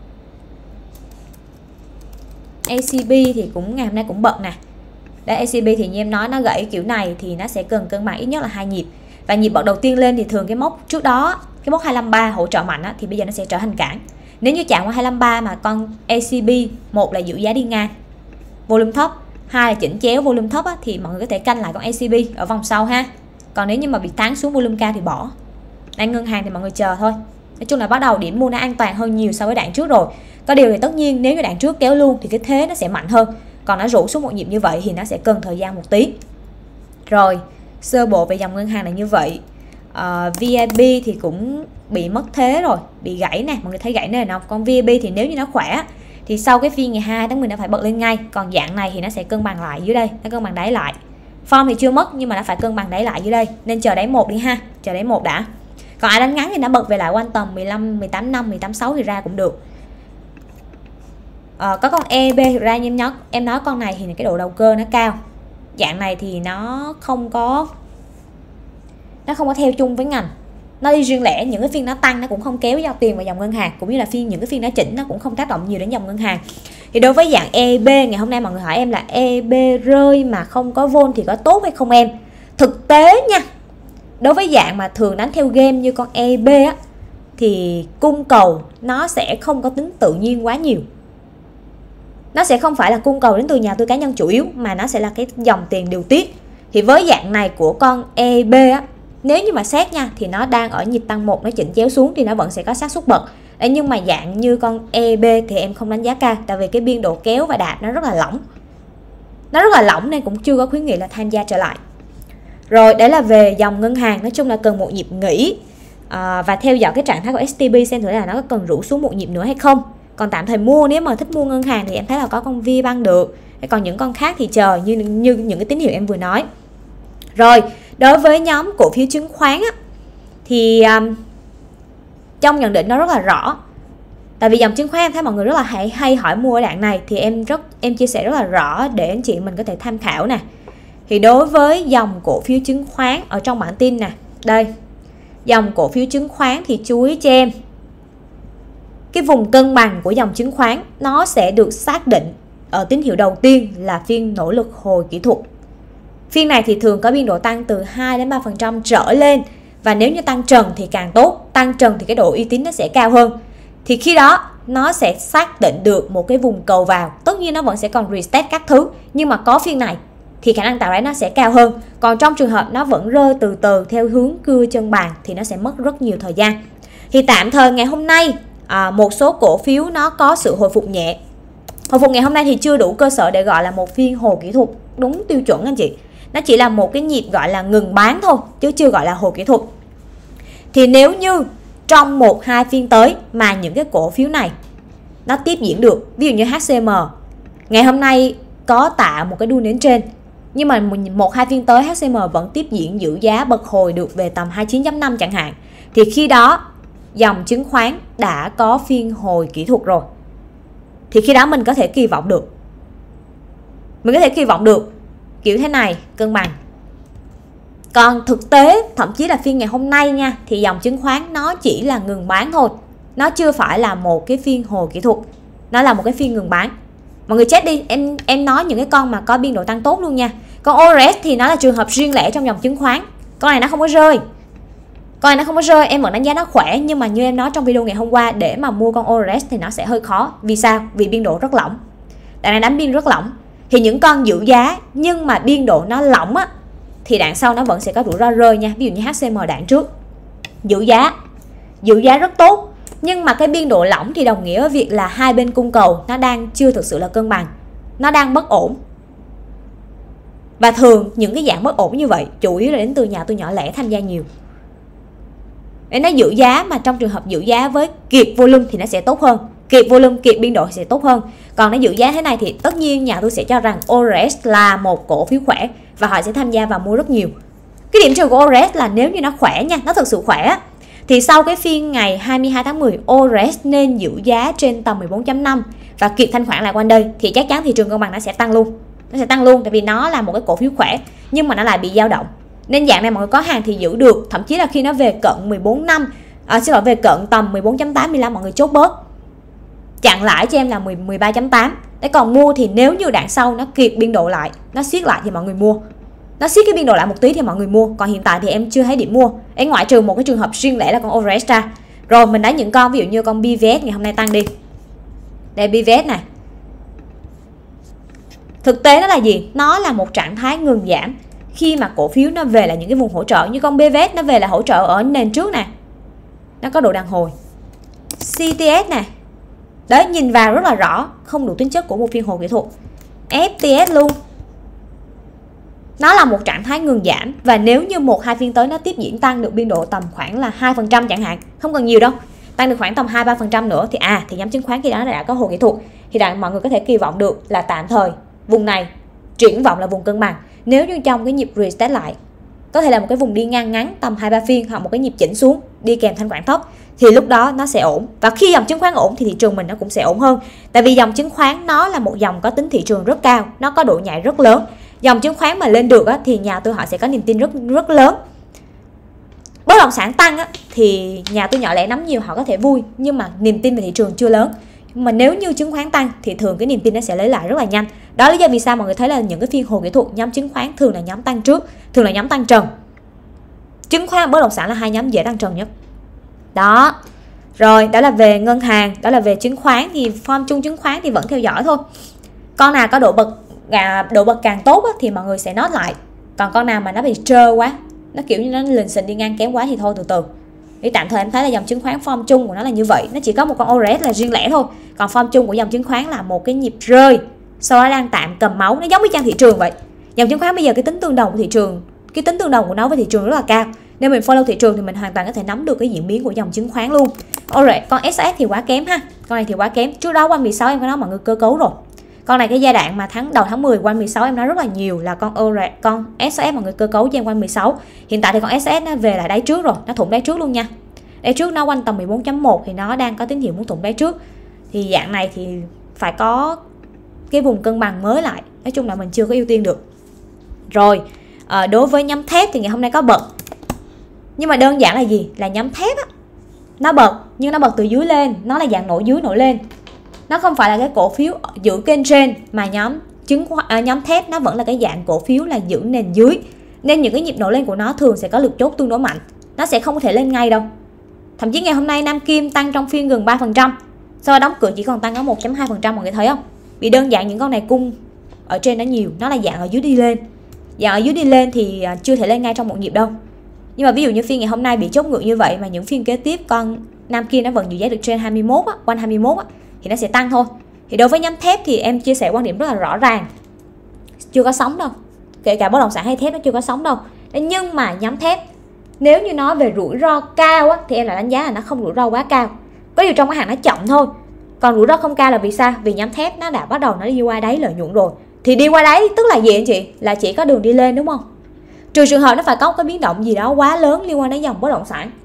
ACB thì cũng ngày hôm nay cũng bật nè. Đấy, ACB thì như em nói nó gãy kiểu này thì nó sẽ cần cân bằng ít nhất là 2 nhịp. Và nhịp bật đầu tiên lên thì thường cái mốc trước đó, cái mốc 253 hỗ trợ mạnh á, thì bây giờ nó sẽ trở thành cản. Nếu như chạm qua 253 mà con ACB, một là giữ giá đi ngang volume thấp, hai là chỉnh chéo volume thấp á, thì mọi người có thể canh lại con ACB ở vòng sau ha. Còn nếu như mà bị tán xuống volume cao thì bỏ. Đang ngân hàng thì mọi người chờ thôi. Nói chung là bắt đầu điểm mua nó an toàn hơn nhiều so với đoạn trước rồi. Có điều thì tất nhiên nếu như đoạn trước kéo luôn thì cái thế nó sẽ mạnh hơn. Còn nó rủ xuống một nhịp như vậy thì nó sẽ cần thời gian một tí. Rồi, sơ bộ về dòng ngân hàng là như vậy. VIB thì cũng bị mất thế rồi, bị gãy nè, mọi người thấy gãy này không? Còn VIB thì nếu như nó khỏe thì sau cái phiên ngày 2 tháng 10 nó phải bật lên ngay. Còn dạng này thì nó sẽ cân bằng lại dưới đây, nó cân bằng đáy lại. Form thì chưa mất nhưng mà nó phải cân bằng đáy lại dưới đây, nên chờ đáy 1 đi ha, chờ đáy 1 đã. Còn ai đánh ngắn thì nó bật về lại quanh tầm 15, 18.5, 18.6 thì ra cũng được. Có con EB thực ra như em nói con này thì cái độ đầu cơ nó cao. Dạng này thì nó không có theo chung với ngành, nó đi riêng lẻ. Những cái phiên nó tăng nó cũng không kéo giao tiền vào dòng ngân hàng, cũng như là những cái phiên nó chỉnh nó cũng không tác động nhiều đến dòng ngân hàng. Thì đối với dạng EB, ngày hôm nay mọi người hỏi em là EB rơi mà không có vol thì có tốt hay không em? Thực tế nha, đối với dạng mà thường đánh theo game như con EB á, thì cung cầu nó sẽ không có tính tự nhiên quá nhiều. Nó sẽ không phải là cung cầu đến từ nhà đầu tư cá nhân chủ yếu, mà nó sẽ là cái dòng tiền điều tiết. Thì với dạng này của con EB á, nếu như mà xét nha, thì nó đang ở nhịp tăng 1, nó chỉnh chéo xuống thì nó vẫn sẽ có xác suất bật. Đấy, nhưng mà dạng như con EB thì em không đánh giá cao, tại vì cái biên độ kéo và đạp nó rất là lỏng. Nó rất là lỏng nên cũng chưa có khuyến nghị là tham gia trở lại. Rồi, đấy là về dòng ngân hàng, nói chung là cần một nhịp nghỉ và theo dõi cái trạng thái của STB xem thử là nó có cần rũ xuống một nhịp nữa hay không. Còn tạm thời mua, nếu mà thích mua ngân hàng thì em thấy là có con VBank được. Còn những con khác thì chờ như những cái tín hiệu em vừa nói. Rồi, đối với nhóm cổ phiếu chứng khoán á, thì trong nhận định nó rất là rõ. Tại vì dòng chứng khoán em thấy mọi người rất là hay hỏi mua ở đoạn này, thì em chia sẻ rất là rõ để anh chị mình có thể tham khảo nè. Thì đối với dòng cổ phiếu chứng khoán ở trong bản tin nè, đây, dòng cổ phiếu chứng khoán thì chú ý cho em, cái vùng cân bằng của dòng chứng khoán nó sẽ được xác định ở tín hiệu đầu tiên là phiên nỗ lực hồi kỹ thuật. Phiên này thì thường có biên độ tăng từ 2 đến 3% trở lên, và nếu như tăng trần thì càng tốt, tăng trần thì cái độ uy tín nó sẽ cao hơn. Thì khi đó nó sẽ xác định được một cái vùng cầu vào. Tất nhiên nó vẫn sẽ còn retest các thứ, nhưng mà có phiên này thì khả năng tạo đáy nó sẽ cao hơn. Còn trong trường hợp nó vẫn rơi từ từ theo hướng cưa chân bàn thì nó sẽ mất rất nhiều thời gian. Thì tạm thời ngày hôm nay một số cổ phiếu nó có sự hồi phục nhẹ. Hồi phục ngày hôm nay thì chưa đủ cơ sở để gọi là một phiên hồi kỹ thuật đúng tiêu chuẩn anh chị. Nó chỉ là một cái nhịp gọi là ngừng bán thôi, chứ chưa gọi là hồi kỹ thuật. Thì nếu như trong 1-2 phiên tới mà những cái cổ phiếu này nó tiếp diễn được, ví dụ như HCM ngày hôm nay có tạo một cái đuôi nến trên, nhưng mà 1-2 phiên tới HCM vẫn tiếp diễn giữ giá bật hồi được về tầm 29.5 chẳng hạn, thì khi đó dòng chứng khoán đã có phiên hồi kỹ thuật rồi, thì khi đó mình có thể kỳ vọng được. Mình có thể kỳ vọng được kiểu thế này, cân bằng. Còn thực tế, thậm chí là phiên ngày hôm nay nha, thì dòng chứng khoán nó chỉ là ngừng bán thôi. Nó chưa phải là một cái phiên hồi kỹ thuật, nó là một cái phiên ngừng bán. Mọi người check đi, em nói những cái con mà có biên độ tăng tốt luôn nha. Con ORS thì nó là trường hợp riêng lẻ trong dòng chứng khoán. Con này nó không có rơi. Con này nó không có rơi, em vẫn đánh giá nó khỏe. Nhưng mà như em nói trong video ngày hôm qua, để mà mua con ORS thì nó sẽ hơi khó. Vì sao? Vì biên độ rất lỏng. Đoạn này đánh biên rất lỏng. Thì những con giữ giá nhưng mà biên độ nó lỏng á, thì đoạn sau nó vẫn sẽ có rủi ro rơi nha. Ví dụ như HCM đoạn trước giữ giá rất tốt, nhưng mà cái biên độ lỏng thì đồng nghĩa với việc là hai bên cung cầu nó đang chưa thực sự là cân bằng, nó đang bất ổn. Và thường những cái dạng bất ổn như vậy chủ yếu là đến từ nhà đầu tư nhỏ lẻ tham gia nhiều. Để nó giữ giá, mà trong trường hợp giữ giá với kiệt volume thì nó sẽ tốt hơn, kiệt volume, kiệt biên độ sẽ tốt hơn. Còn nó giữ giá thế này thì tất nhiên nhà tôi sẽ cho rằng ORS là một cổ phiếu khỏe và họ sẽ tham gia và mua rất nhiều. Cái điểm trừ của ORS là nếu như nó khỏe nha, nó thực sự khỏe, thì sau cái phiên ngày 22 tháng 10 ORS nên giữ giá trên tầm 14.5 và kịp thanh khoản lại quanh đây, thì chắc chắn thị trường cân bằng nó sẽ tăng luôn. Nó sẽ tăng luôn, tại vì nó là một cái cổ phiếu khỏe nhưng mà nó lại bị dao động. Nên dạng này mọi người có hàng thì giữ được, thậm chí là khi nó về cận 14 năm, về cận tầm 14.85 mọi người chốt bớt. Chặn lãi cho em là 13.8. Đấy, còn mua thì nếu như đoạn sau nó kịp biên độ lại, nó siết lại thì mọi người mua. Nó siết cái biên độ lại một tí thì mọi người mua. Còn hiện tại thì em chưa thấy điểm mua. Ấy, ngoại trừ một cái trường hợp riêng lẻ là con ORS ra. Rồi mình đánh những con ví dụ như con BVS ngày hôm nay tăng đi. Đây BVS này. Thực tế nó là gì? Nó là một trạng thái ngừng giảm khi mà cổ phiếu nó về là những cái vùng hỗ trợ. Như con BVS nó về là hỗ trợ ở nền trước nè, nó có độ đàn hồi. CTS nè, đấy, nhìn vào rất là rõ, không đủ tính chất của một phiên hồi kỹ thuật. FTS luôn, nó là một trạng thái ngừng giảm. Và nếu như 1-2 phiên tới nó tiếp diễn tăng được biên độ tầm khoảng là 2% chẳng hạn, không cần nhiều đâu, tăng được khoảng tầm 2-3% nữa thì nhóm chứng khoán khi đó nó đã có hồi kỹ thuật. Thì mọi người có thể kỳ vọng được là tạm thời vùng này triển vọng là vùng cân bằng. Nếu như trong cái nhịp retest lại có thể là một cái vùng đi ngang ngắn tầm 2-3 phiên, hoặc một cái nhịp chỉnh xuống đi kèm thanh khoản thấp, thì lúc đó nó sẽ ổn. Và khi dòng chứng khoán ổn thì thị trường mình nó cũng sẽ ổn hơn. Tại vì dòng chứng khoán nó là một dòng có tính thị trường rất cao, nó có độ nhạy rất lớn. Dòng chứng khoán mà lên được á, thì nhà tư họ sẽ có niềm tin rất lớn. Bất động sản tăng á, thì nhà tư nhỏ lẻ nắm nhiều họ có thể vui, nhưng mà niềm tin về thị trường chưa lớn. Mà nếu như chứng khoán tăng thì thường cái niềm tin nó sẽ lấy lại rất là nhanh. Đó là lý do vì sao mọi người thấy là những cái phiên hồi kỹ thuật nhóm chứng khoán thường là nhóm tăng trước, thường là nhóm tăng trần. Chứng khoán và bất động sản là hai nhóm dễ tăng trần nhất. Đó. Rồi, đó là về ngân hàng, đó là về chứng khoán. Thì form chung chứng khoán thì vẫn theo dõi thôi. Con nào có độ bật càng tốt á, thì mọi người sẽ note lại. Còn con nào mà nó bị trơ quá, nó kiểu như nó lình xình đi ngang kém quá thì thôi từ từ. Thì tạm thời em thấy là dòng chứng khoán form chung của nó là như vậy. Nó chỉ có một con ORS là riêng lẻ thôi. Còn form chung của dòng chứng khoán là một cái nhịp rơi, sau đó đang tạm cầm máu. Nó giống như trang thị trường vậy. Dòng chứng khoán bây giờ cái tính tương đồng của thị trường, cái tính tương đồng của nó với thị trường rất là cao. Nếu mình follow thị trường thì mình hoàn toàn có thể nắm được cái diễn biến của dòng chứng khoán luôn. Con SAS thì quá kém ha. Con này thì quá kém. Trước đó quanh 16 em có nói mọi người cơ cấu rồi. Con này cái giai đoạn mà đầu tháng 10 quanh 16 em nói rất là nhiều là con SAS mọi người cơ cấu cho em quanh 16. Hiện tại thì con SAS nó về lại đáy trước rồi, nó thủng đáy trước luôn nha. Đáy trước nó quanh tầm 14.1 thì nó đang có tín hiệu muốn thủng đáy trước. Thì dạng này thì phải có cái vùng cân bằng mới lại. Nói chung là mình chưa có ưu tiên được. Rồi, đối với nhóm thép thì ngày hôm nay có bật. Nhưng mà đơn giản là gì? Là nhóm thép á, nó bật nhưng nó bật từ dưới lên, nó là dạng nổi dưới nổi lên. Nó không phải là cái cổ phiếu giữ kênh trên, mà nhóm thép nó vẫn là cái dạng cổ phiếu là giữ nền dưới. Nên những cái nhịp nổi lên của nó thường sẽ có lực chốt tương đối mạnh. Nó sẽ không có thể lên ngay đâu. Thậm chí ngày hôm nay Nam Kim tăng trong phiên gần 3%, sau đó đóng cửa chỉ còn tăng có 1.2%, mọi người thấy không? Vì đơn giản những con này cung ở trên nó nhiều, nó là dạng ở dưới đi lên. Dạng ở dưới đi lên thì chưa thể lên ngay trong một nhịp đâu. Nhưng mà ví dụ như phiên ngày hôm nay bị chốt ngược như vậy, mà những phiên kế tiếp con Nam Kim nó vẫn giữ giá được trên 21 á, quanh 21 á, thì nó sẽ tăng thôi. Thì đối với nhóm thép thì em chia sẻ quan điểm rất là rõ ràng, chưa có sóng đâu. Kể cả bất động sản hay thép nó chưa có sóng đâu. Nhưng mà nhóm thép nếu như nói về rủi ro cao á, thì em lại đánh giá là nó không rủi ro quá cao. Có điều trong cái hàng nó chậm thôi. Còn rủi ro không cao là vì sao? Vì nhóm thép nó đã bắt đầu nó đi qua đáy lợi nhuận rồi. Thì đi qua đáy tức là gì anh chị? Là chỉ có đường đi lên đúng không? Trừ trường hợp nó phải có một cái biến động gì đó quá lớn liên quan đến dòng bất động sản.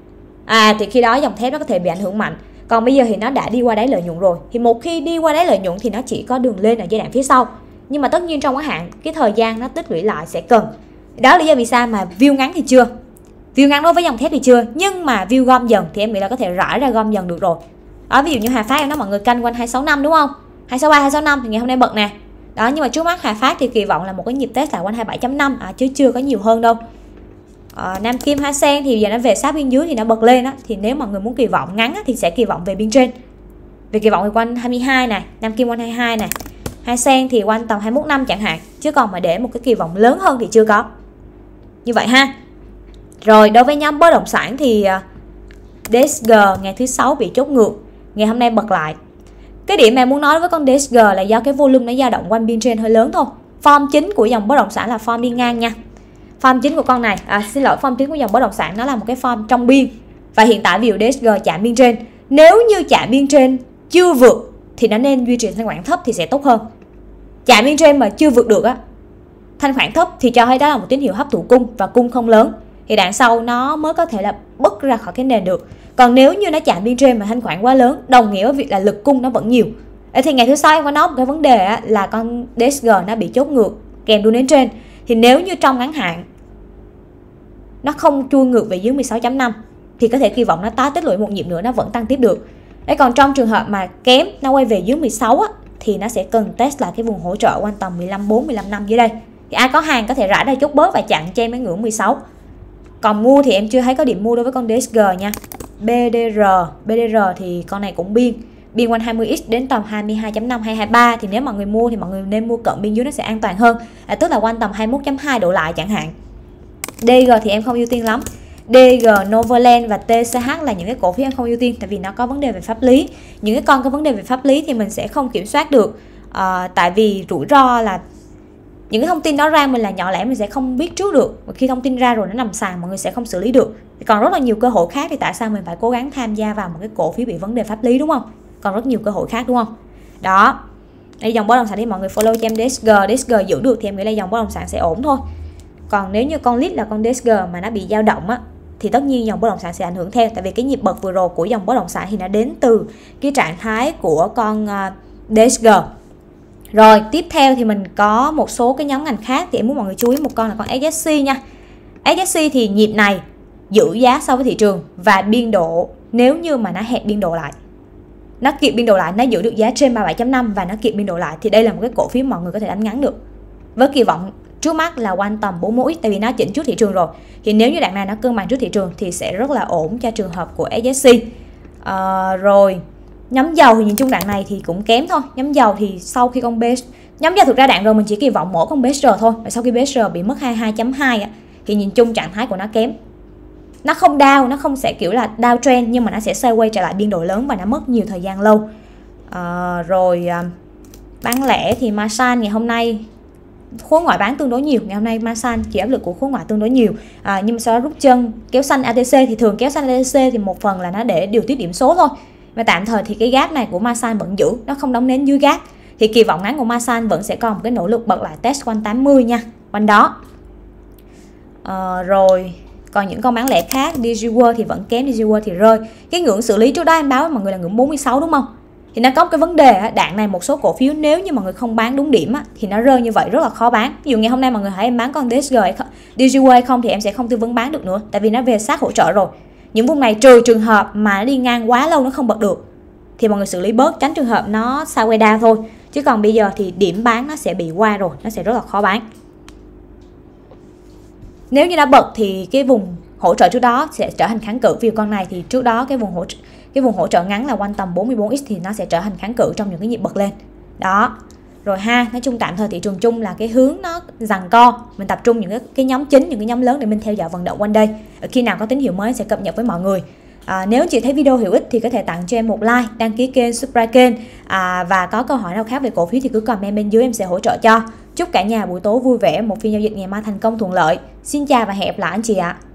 thì khi đó dòng thép nó có thể bị ảnh hưởng mạnh. Còn bây giờ thì nó đã đi qua đáy lợi nhuận rồi, thì một khi đi qua đáy lợi nhuận thì nó chỉ có đường lên ở giai đoạn phía sau. Nhưng mà tất nhiên trong ngắn hạn cái thời gian nó tích lũy lại sẽ cần. Đó là lý do vì sao mà view ngắn thì chưa. View ngắn đối với dòng thép thì chưa, nhưng mà view gom dần thì em nghĩ là có thể rải ra gom dần được rồi. Đó, ví dụ như Hòa Phát em nói mọi người canh quanh 265 đúng không? 263, 265 thì ngày hôm nay bật nè. Đó, nhưng mà trước mắt Hòa Phát thì kỳ vọng là một cái nhịp test là quanh 27.5 chứ chưa có nhiều hơn đâu. Nam Kim, Hoa Sen thì giờ nó về sát biên dưới thì nó bật lên đó, thì nếu mà người muốn kỳ vọng ngắn thì sẽ kỳ vọng về biên trên. Về kỳ vọng thì quanh 22 này, Nam Kim quanh 22 này, Hoa Sen thì quanh tầm 21 năm chẳng hạn, chứ còn mà để một cái kỳ vọng lớn hơn thì chưa có. Như vậy ha. Rồi đối với nhóm bất động sản thì DSG ngày thứ sáu bị chốt ngược, ngày hôm nay bật lại. Cái điểm mà em muốn nói với con DSG là do cái volume nó dao động quanh biên trên hơi lớn thôi. Form chính của dòng bất động sản là form đi ngang nha. Form chính của con này, form chính của dòng bất động sản nó là một cái form trong biên. Và hiện tại ví dụ DSG chạm biên trên, nếu như chạm biên trên chưa vượt thì nó nên duy trì thanh khoản thấp thì sẽ tốt hơn. Chạm biên trên mà chưa vượt được thanh khoản thấp thì cho thấy đó là một tín hiệu hấp thụ cung và cung không lớn, thì đoạn sau nó mới có thể là bứt ra khỏi cái nền được. Còn nếu như nó chạm biên trên mà thanh khoản quá lớn, đồng nghĩa với việc là lực cung nó vẫn nhiều. Thì ngày thứ sáu em có nói một cái vấn đề là con DSG nó bị chốt ngược kèm đu nến trên. Thì nếu như trong ngắn hạn nó không chui ngược về dưới 16.5 thì có thể kỳ vọng nó tái tích lũy một nhịp nữa, nó vẫn tăng tiếp được. Đấy, còn trong trường hợp mà kém nó quay về dưới 16 thì nó sẽ cần test lại cái vùng hỗ trợ quanh tầm 15.4, 15.5 dưới đây. Thì ai có hàng có thể rải ra chốt bớt và chặn trên mấy ngưỡng 16. Còn mua thì em chưa thấy có điểm mua đối với con DSG nha. BDR thì con này cũng biên quanh 20x đến tầm 22.5 hay 23, thì nếu mọi người mua thì mọi người nên mua cận biên dưới nó sẽ an toàn hơn, tức là quanh tầm 21.2 độ lại chẳng hạn. DG thì em không ưu tiên lắm. DG, Novaland và TCH là những cái cổ phiếu em không ưu tiên, tại vì nó có vấn đề về pháp lý. Những cái con có vấn đề về pháp lý thì mình sẽ không kiểm soát được, tại vì rủi ro là những cái thông tin đó ra mình là nhỏ lẻ mình sẽ không biết trước được, và khi thông tin ra rồi nó nằm sàn mọi người sẽ không xử lý được. Thì còn rất là nhiều cơ hội khác, thì tại sao mình phải cố gắng tham gia vào một cái cổ phiếu bị vấn đề pháp lý, đúng không? Còn rất nhiều cơ hội khác, đúng không? Đó. Đây dòng bất động sản thì mọi người follow cho em DSG giữ được thì em nghĩ là dòng bất động sản sẽ ổn thôi. Còn nếu như con lead là con DSG mà nó bị dao động thì tất nhiên dòng bất động sản sẽ ảnh hưởng theo, tại vì cái nhịp bật vừa rồi của dòng bất động sản thì nó đến từ cái trạng thái của con DSG. Rồi tiếp theo thì mình có một số cái nhóm ngành khác, thì em muốn mọi người chú ý một con là con HSC nha. HSC thì nhịp này giữ giá so với thị trường và biên độ, nếu như mà nó hẹp biên độ lại, nó kịp biên độ lại, nó giữ được giá trên 37.5 và nó kịp biên độ lại, thì đây là một cái cổ phiếu mọi người có thể đánh ngắn được. Với kỳ vọng trước mắt là quanh tầm 41x, tại vì nó chỉnh trước thị trường rồi. Thì nếu như đoạn này nó cân bằng trước thị trường thì sẽ rất là ổn cho trường hợp của HSC. Rồi nhóm dầu thì nhìn chung đoạn này thì cũng kém thôi. Nhóm dầu thì sau khi con BSR, nhóm dầu thực ra đoạn rồi mình chỉ kỳ vọng mỗi con BSR thôi, và sau khi BSR bị mất 22.2 thì nhìn chung trạng thái của nó kém. Nó không down, nó không sẽ kiểu là down trend, nhưng mà nó sẽ xoay quay trở lại biên độ lớn và nó mất nhiều thời gian lâu. Bán lẻ thì Masan ngày hôm nay khối ngoại bán tương đối nhiều, ngày hôm nay Masan chịu áp lực của khối ngoại tương đối nhiều, nhưng mà sau đó rút chân kéo xanh ATC, thì thường kéo xanh ATC thì một phần là nó để điều tiết điểm số thôi, mà tạm thời thì cái gap này của Masan vẫn giữ, nó không đóng nến dưới gap, thì kỳ vọng ngắn của Masan vẫn sẽ còn một cái nỗ lực bật lại test quanh 80 nha, quanh đó. Rồi còn những con bán lẻ khác, DigiWorld thì vẫn kém, DigiWorld thì rơi. Cái ngưỡng xử lý trước đó em báo với mọi người là ngưỡng 46 đúng không? Thì nó có một cái vấn đề, đoạn này một số cổ phiếu nếu như mọi người không bán đúng điểm thì nó rơi như vậy rất là khó bán. Ví dụ ngày hôm nay mọi người hỏi em bán con DigiWorld hay không thì em sẽ không tư vấn bán được nữa, tại vì nó về sát hỗ trợ rồi. Những vùng này trừ trường hợp mà nó đi ngang quá lâu nó không bật được thì mọi người xử lý bớt, tránh trường hợp nó sideways down thôi. Chứ còn bây giờ thì điểm bán nó sẽ bị qua rồi, nó sẽ rất là khó bán. Nếu như đã bật thì cái vùng hỗ trợ trước đó sẽ trở thành kháng cự. Vì con này thì trước đó cái vùng hỗ trợ ngắn là quanh tầm 44x thì nó sẽ trở thành kháng cự trong những cái nhịp bật lên. Đó. Rồi ha, nói chung tạm thời thị trường chung là cái hướng nó giằng co. Mình tập trung những cái nhóm chính, những cái nhóm lớn để mình theo dõi vận động quanh đây. Khi nào có tín hiệu mới sẽ cập nhật với mọi người. Nếu chị thấy video hữu ích thì có thể tặng cho em một like, đăng ký kênh, subscribe kênh, và có câu hỏi nào khác về cổ phiếu thì cứ comment bên dưới em sẽ hỗ trợ cho. Chúc cả nhà buổi tối vui vẻ, một phiên giao dịch ngày mai thành công thuận lợi. Xin chào và hẹn gặp lại anh chị ạ.